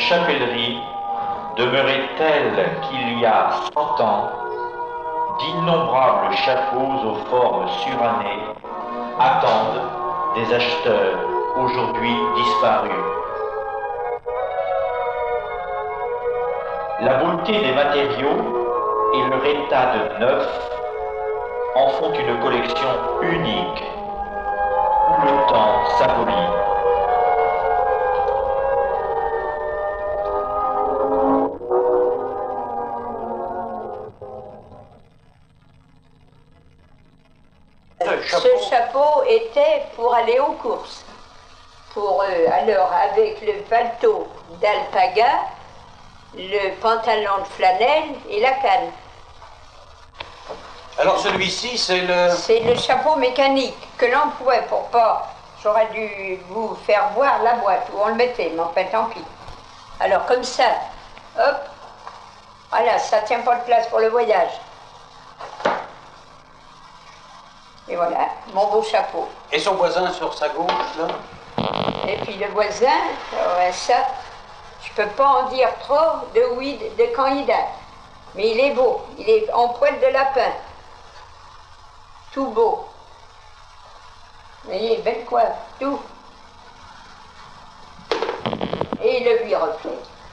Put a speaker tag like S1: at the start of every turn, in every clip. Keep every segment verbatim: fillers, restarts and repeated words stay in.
S1: chapellerie demeurait telle qu'il y a cent ans, d'innombrables chapeaux aux formes surannées attendent des acheteurs aujourd'hui disparus. La beauté des matériaux et leur état de neuf en font une collection unique où le temps s'abolit.
S2: Ce chapeau était pour aller aux courses. Pour euh, alors avec le palto d'alpaga, le pantalon de flanelle et la canne.
S3: Alors celui-ci, c'est le...
S2: C'est le chapeau mécanique que l'on pouvait pour pas... J'aurais dû vous faire voir la boîte où on le mettait, mais enfin tant pis. Alors comme ça, hop, voilà, ça tient pas de place pour le voyage. Et voilà, mon beau chapeau.
S3: Et son voisin sur sa gauche, là?
S2: Et puis le voisin, ouais, ça, je peux pas en dire trop de oui, de, de quand il date. Mais il est beau, il est en poil de lapin. Tout beau. Vous voyez, belle coiffe, tout. Et le huit reflet.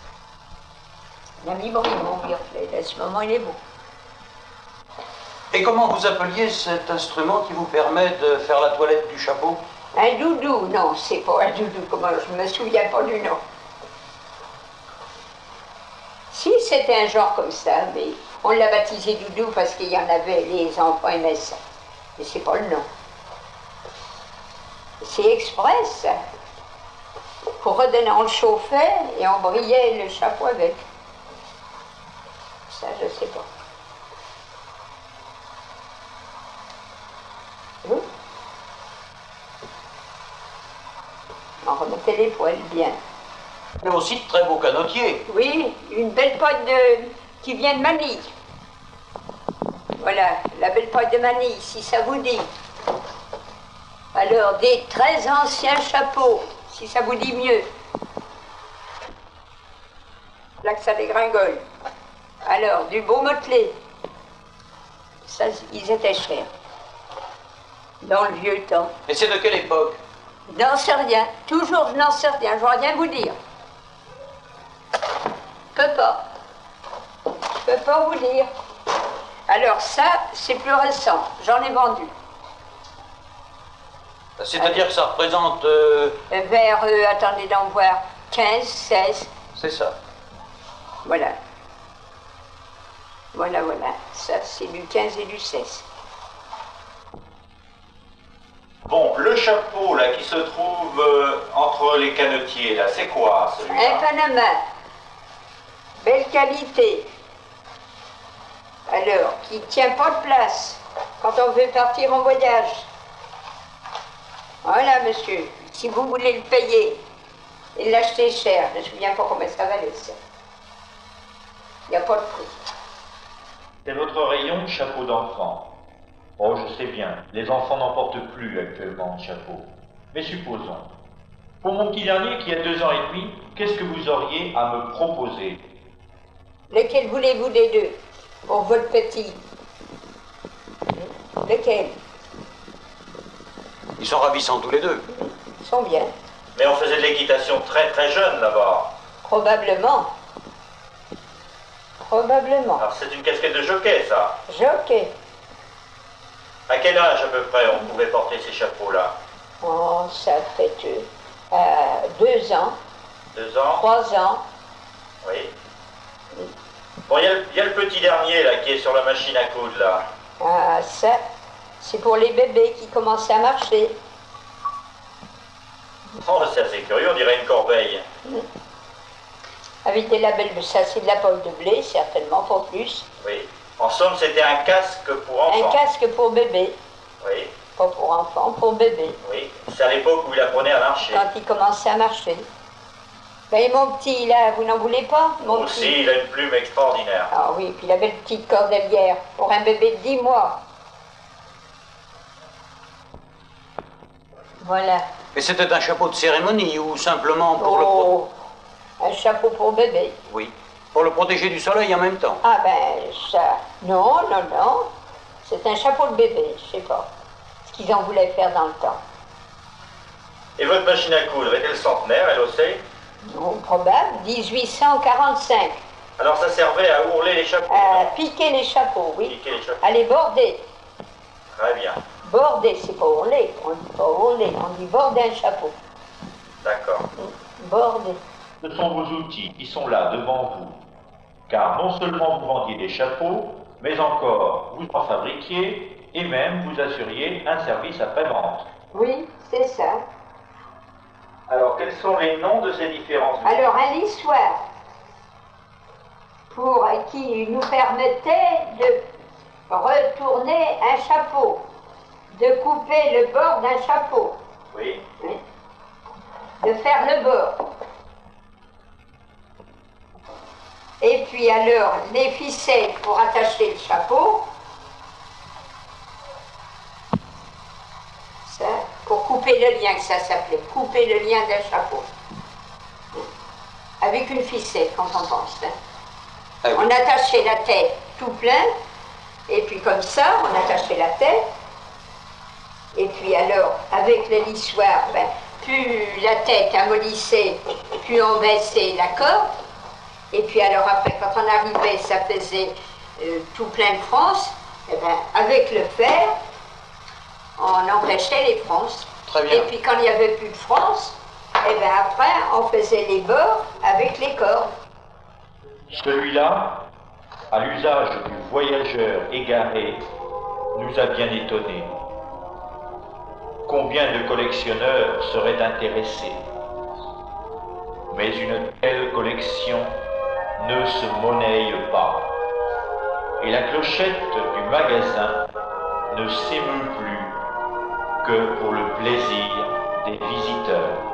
S2: La mi-brille, mon huit reflet, à ce moment il est beau.
S3: Et comment vous appeliez cet instrument qui vous permet de faire la toilette du chapeau?
S2: Un doudou, non, c'est pas un doudou, comment je me souviens pas du nom. Si, c'était un genre comme ça, mais on l'a baptisé doudou parce qu'il y en avait, les enfants aimaient ça. Mais c'est pas le nom. C'est express, ça. Pour redonner, on le chauffait et on brillait le chapeau avec. Ça, je sais pas. Oui. On remettait les poils bien.
S3: Mais aussi de très beaux canotiers.
S2: Oui, une belle pointe de... qui vient de Manille. Voilà, la belle pointe de Manille, si ça vous dit. Alors, des très anciens chapeaux, si ça vous dit mieux. Là que ça dégringole. Alors, du beau motelé. Ça, ils étaient chers. Dans le vieux temps.
S3: Et c'est de quelle époque?
S2: N'en sais rien. Toujours, je n'en sais rien. Je ne vais rien vous dire. Je peux pas. Je peux pas vous dire. Alors ça, c'est plus récent. J'en ai vendu.
S3: C'est-à-dire que ça représente... Euh...
S2: Vers, euh, attendez d'en voir, quinze, seize.
S3: C'est ça.
S2: Voilà. Voilà, voilà. Ça, c'est du quinze et du seize.
S1: Bon, le chapeau là qui se trouve euh, entre les canotiers là, c'est quoi celui-là?
S2: Un Panama. Belle qualité. Alors, qui ne tient pas de place quand on veut partir en voyage. Voilà, monsieur. Si vous voulez le payer et l'acheter cher, je ne me souviens pas combien ça valait, ça. Il n'y a pas de prix.
S1: C'est votre rayon chapeau d'enfant. Oh, je sais bien, les enfants n'en portent plus actuellement de chapeau. Mais supposons, pour mon petit dernier qui a deux ans et demi, qu'est-ce que vous auriez à me proposer?
S2: Lequel voulez-vous des deux? Pour votre petit? Lequel?
S3: Ils sont ravissants tous les deux.
S2: Ils sont bien.
S1: Mais on faisait de l'équitation très très jeune là-bas.
S2: Probablement. Probablement.
S1: Alors c'est une casquette de jockey, ça.
S2: Jockey.
S1: À quel âge à peu près on pouvait porter ces chapeaux-là?
S2: Oh, ça fait euh, deux ans.
S1: Deux ans?
S2: Trois ans.
S1: Oui. Bon, il y, y a le petit dernier là qui est sur la machine à coudre là.
S2: Ah, ça, c'est pour les bébés qui commencent à marcher.
S1: Oh, c'est assez curieux, on dirait une corbeille.
S2: Mmh. Avec des labels, ça c'est de la poche de blé, certainement, pour plus.
S1: Oui. En somme, c'était un casque pour enfants.
S2: Un casque pour bébé.
S1: Oui.
S2: Pas pour enfants, pour bébé.
S1: Oui. C'est à l'époque où il apprenait à marcher.
S2: Quand il commençait à marcher. Ben, mon petit, là, vous n'en voulez pas, mon
S1: Aussi,
S2: petit?
S1: il a une plume extraordinaire.
S2: Ah oui, puis la belle petite cordelière pour un bébé de dix mois. Voilà.
S3: Et c'était un chapeau de cérémonie ou simplement pour le...
S2: Oh, Un chapeau pour bébé.
S3: Oui. Pour le protéger du soleil en même temps.
S2: Ah ben ça, non, non, non. C'est un chapeau de bébé, je sais pas. Ce qu'ils en voulaient faire dans le temps.
S1: Et votre machine à coudre, est-elle centenaire, elle aussi?
S2: Non, probable, dix-huit cent quarante-cinq.
S1: Alors ça servait à ourler les chapeaux,
S2: À
S1: non?
S2: piquer les chapeaux, oui.
S1: Piquer les chapeaux.
S2: À les border.
S1: Très bien,
S2: Border, c'est pas ourler. On dit pas ourler, on dit border un chapeau.
S1: d'accord.
S2: Border.
S1: Ce sont vos outils qui sont là devant vous. Car non seulement vous vendiez des chapeaux, mais encore vous en fabriquiez et même vous assuriez un service après-vente.
S2: Oui, c'est ça.
S1: Alors quels sont les noms de ces différents outils?
S2: Alors, un lissoir pour, qui nous permettait de retourner un chapeau, de couper le bord d'un chapeau,
S1: Oui.
S2: oui, de faire le bord. Et puis alors, les ficelles pour attacher le chapeau, ça, pour couper le lien, que ça s'appelait, couper le lien d'un chapeau. Avec une ficelle, quand on pense. Hein.
S3: Ah oui.
S2: On attachait la tête tout plein, et puis comme ça, on attachait la tête. Et puis alors, avec le lissoir, ben, plus la tête amollissait, plus on baissait la corde. Et puis alors après, quand on arrivait, ça faisait euh, tout plein de fronces. Et ben, avec le fer, on empêchait les fronces.
S3: Très bien.
S2: Et puis quand il n'y avait plus de fronces, et ben après, on faisait les bords avec les cordes.
S1: Celui-là, à l'usage du voyageur égaré, nous a bien étonnés. Combien de collectionneurs seraient intéressés? Mais une telle collection ne se monnaie pas. Et la clochette du magasin ne s'émeut plus que pour le plaisir des visiteurs.